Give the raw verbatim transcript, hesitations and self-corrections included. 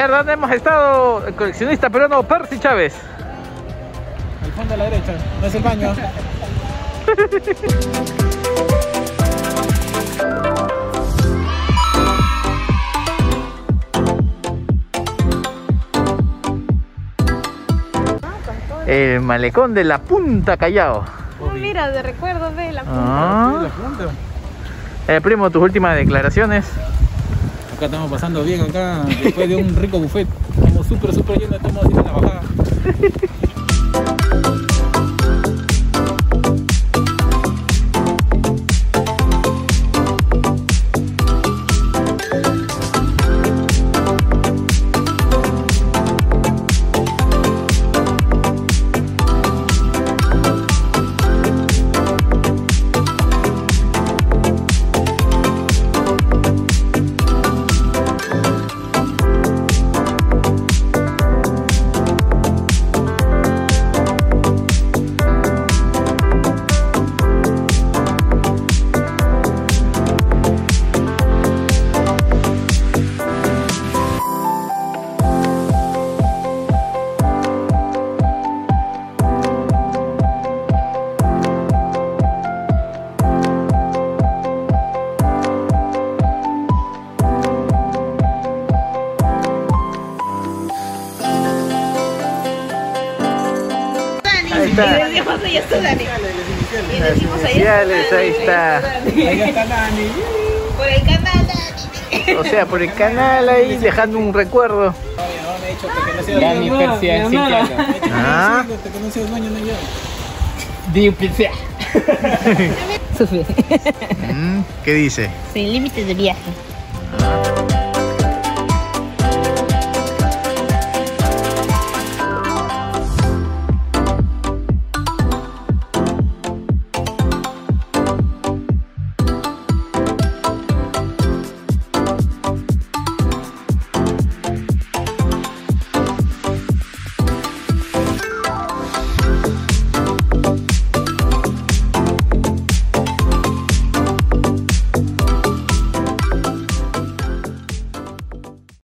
ver, ¿dónde hemos estado? El coleccionista peruano Percy Chávez. Al fondo a la derecha, no es el baño. El malecón de la Punta Callao. Oh, mira, de recuerdo de la punta. Ah. La punta. Eh, primo, tus últimas declaraciones. Acá estamos pasando bien, acá después de un rico buffet. Estamos súper, súper llenos, estamos haciendo la bajada. Y decimos ahí está Dani. Y decimos ahí está Dani. Ahí está. Ahí está Dani. Por el canal Dani. O sea, por el canal ahí, dejando un recuerdo. Dani Persia en Santiago. Ah. Te conocí el dueño, no yo. Dio Persia. Sufre. Mm, ¿qué dice? Sin límites de viaje.